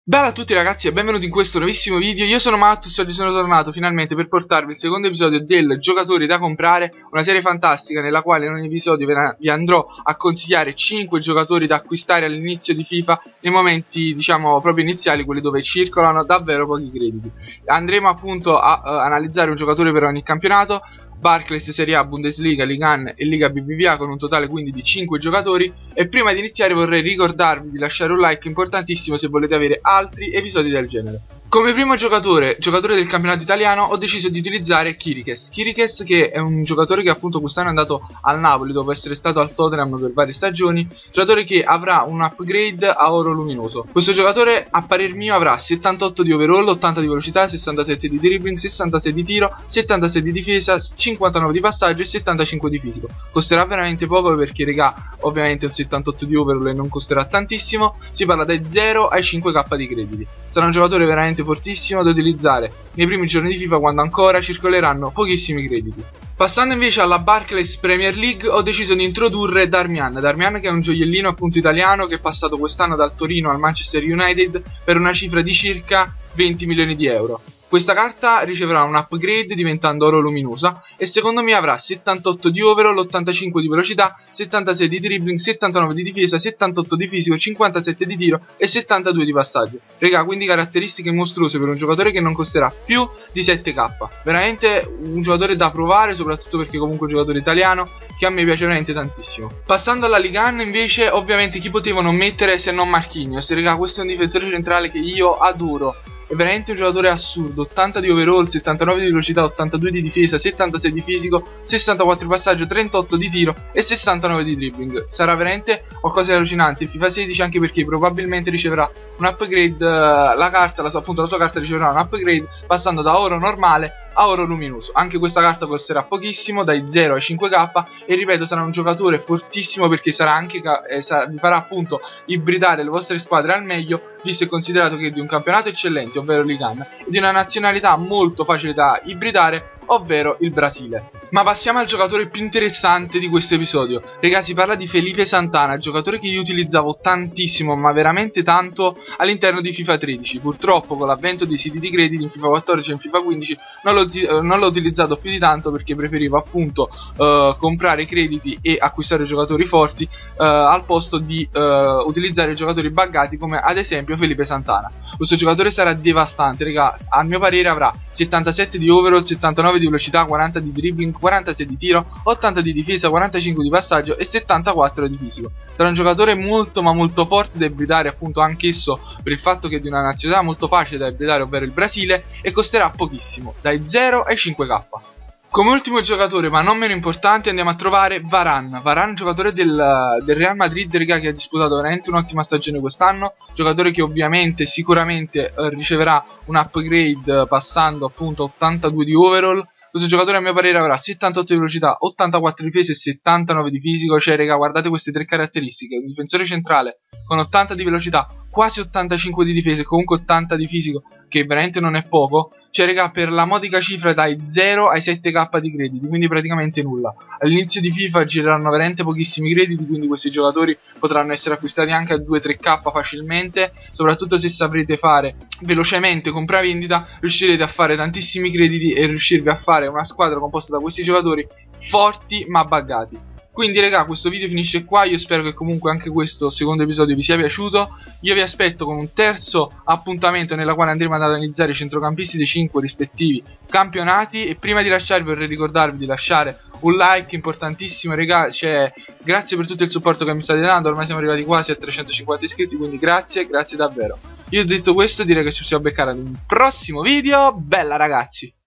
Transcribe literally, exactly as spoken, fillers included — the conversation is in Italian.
Bella a tutti ragazzi e benvenuti in questo nuovissimo video. Io sono Mattus e oggi sono tornato finalmente per portarvi il secondo episodio del Giocatori da comprare, una serie fantastica nella quale in ogni episodio vi andrò a consigliare cinque giocatori da acquistare all'inizio di FIFA, nei momenti diciamo proprio iniziali, quelli dove circolano davvero pochi crediti. Andremo appunto a uh, analizzare un giocatore per ogni campionato: Barclays, Serie A, Bundesliga, Liga uno e Liga B B V A, con un totale quindi di cinque giocatori. E prima di iniziare vorrei ricordarvi di lasciare un like importantissimo se volete avere altri episodi del genere. Come primo giocatore, giocatore del campionato italiano, ho deciso di utilizzare Chiriches. Chiriches, che è un giocatore che appunto quest'anno è andato al Napoli dopo essere stato al Tottenham per varie stagioni. Giocatore che avrà un upgrade a oro luminoso. Questo giocatore a parer mio avrà settantotto di overall, ottanta di velocità, sessantasette di dribbling, sessantasei di tiro, settantasei di difesa, cinquantanove di passaggio e settantacinque di fisico. Costerà veramente poco perché regà, ovviamente un settantotto di overall e non costerà tantissimo. Si parla dai zero ai cinque k di crediti. Sarà un giocatore veramente fortissimo da utilizzare nei primi giorni di FIFA, quando ancora circoleranno pochissimi crediti. Passando invece alla Barclays Premier League, ho deciso di introdurre Darmian. Darmian, che è un gioiellino appunto italiano, che è passato quest'anno dal Torino al Manchester United per una cifra di circa venti milioni di euro. Questa carta riceverà un upgrade diventando oro luminosa e secondo me avrà settantotto di overall, ottantacinque di velocità, settantasei di dribbling, settantanove di difesa, settantotto di fisico, cinquantasette di tiro e settantadue di passaggio. Regà, quindi caratteristiche mostruose per un giocatore che non costerà più di sette k. Veramente un giocatore da provare, soprattutto perché comunque è un giocatore italiano che a me piace veramente tantissimo. Passando alla Liga uno invece, ovviamente chi potevano mettere se non Marquinhos. Regà, questo è un difensore centrale che io adoro. È veramente un giocatore assurdo: ottanta di overall, settantanove di velocità, ottantadue di difesa, settantasei di fisico, sessantaquattro di passaggio, trentotto di tiro e sessantanove di dribbling. Sarà veramente qualcosa di allucinante in FIFA sedici, anche perché probabilmente riceverà un upgrade, uh, la carta, la sua, appunto la sua carta riceverà un upgrade passando da oro normale a oro luminoso. Anche questa carta costerà pochissimo, dai zero ai cinque k, e ripeto, sarà un giocatore fortissimo perché sarà anche eh, sarà, vi farà appunto ibridare le vostre squadre al meglio, visto e considerato che è di un campionato eccellente, ovvero Liga uno, e di una nazionalità molto facile da ibridare, ovvero il Brasile. Ma passiamo al giocatore più interessante di questo episodio. Ragazzi, si parla di Felipe Santana, giocatore che io utilizzavo tantissimo, ma veramente tanto, all'interno di FIFA tredici. Purtroppo con l'avvento dei siti di crediti in FIFA quattordici e in FIFA quindici non l'ho, non l'ho utilizzato più di tanto, perché preferivo appunto uh, comprare crediti e acquistare giocatori forti uh, al posto di uh, utilizzare giocatori buggati come ad esempio Felipe Santana. Questo giocatore sarà devastante, ragazzi. A mio parere avrà settantasette di overall, settantanove di velocità, quaranta di dribbling, quarantasei di tiro, ottanta di difesa, quarantacinque di passaggio e settantaquattro di fisico. Sarà un giocatore molto ma molto forte da ibridare, appunto anch'esso per il fatto che è di una nazionalità molto facile da ibridare, ovvero il Brasile, e costerà pochissimo, dai zero ai cinque k. Come ultimo giocatore, ma non meno importante, andiamo a trovare Varane. Varane, giocatore del, del Real Madrid, raga, che ha disputato veramente un'ottima stagione quest'anno. Giocatore che ovviamente sicuramente eh, riceverà un upgrade passando appunto a ottantadue di overall. Questo giocatore a mio parere avrà settantotto di velocità, ottantaquattro di difesa e settantanove di fisico. Cioè, raga, guardate queste tre caratteristiche: un difensore centrale con ottanta di velocità, quasi ottantacinque di difesa e comunque ottanta di fisico, che veramente non è poco. Cioè, raga, per la modica cifra dai zero ai sette k di crediti, quindi praticamente nulla. All'inizio di FIFA gireranno veramente pochissimi crediti, quindi questi giocatori potranno essere acquistati anche a due tre k facilmente. Soprattutto se saprete fare velocemente compravendita, riuscirete a fare tantissimi crediti e riuscirvi a fare una squadra composta da questi giocatori forti ma buggati. Quindi raga, questo video finisce qua. Io spero che comunque anche questo secondo episodio vi sia piaciuto. Io vi aspetto con un terzo appuntamento nella quale andremo ad analizzare i centrocampisti dei cinque rispettivi campionati. E prima di lasciarvi vorrei ricordarvi di lasciare un like importantissimo, raga. Cioè, grazie per tutto il supporto che mi state dando. Ormai siamo arrivati quasi a trecentocinquanta iscritti, quindi grazie, grazie davvero. Io detto questo direi che ci possiamo beccare ad un prossimo video. Bella ragazzi!